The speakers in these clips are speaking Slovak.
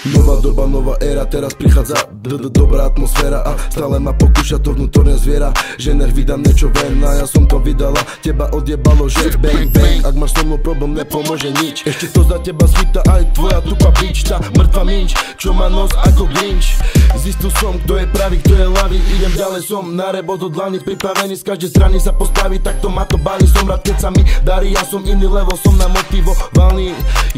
Nová doba, nová éra, teraz prichádza dobrá atmosféra a stále ma pokúša to vnútorné zviera, že nech vydám niečo ven a ja som to vydala, teba odjebalo, že bang bang. Ak máš so mnou problém, nepomôže nič, ešte to za teba svita aj tvoja tupa bič, tá mŕtva minč, čo má nos ako Grinch. Zistil som, kto je pravý, kto je ľavý, idem ďalej, som na rebo do dlani, pripravený z každej strany sa postaviť, takto ma to baví, som rád, keď sa mi darí, ja som iný level, som namotivovaný,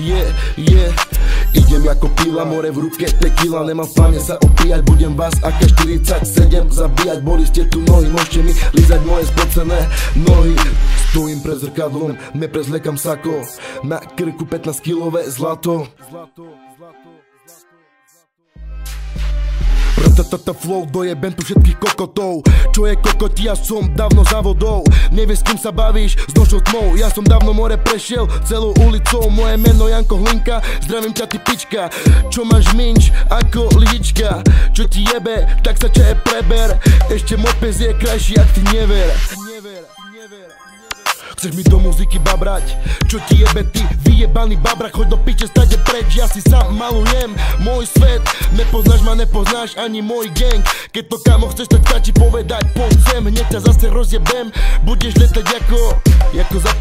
idem ako pila, more v ruke, tequila, nemám v pláne sa opíjať, budem vás AK-47 zabíjať, boli ste tu nohy, môžete mi lízať moje spocené nohy. Stojím pred zrkadlom, neprezliekam sako, na krku 15-kilové zlato. Ratatata flow, dojebem tu všetkých kokotov. Čo je kokoti, ja som dávno za vodou. Nevieš, s kým sa bavíš, s nožou tmou. Ja som dávno more prešiel, celou ulicou. Moje meno Janko Hlinka, zdravím ťa ty pička. Čo máš minč, ako lidička. Čo ti jebe, tak sa ťa preber. Ešte môj pes je krajší, ak ty never. Chceš mi do muziky babrať? Čo ti jebe ty, vyjebaný babrak? Choď do piče, stade preč, ja si sám malujem môj svet. Nepoznáš ma, nepoznáš ani môj gang. Keď to kamo chceš, tak stačí povedať poď sem. Hneď ťa zase rozjebem, budeš letať ako za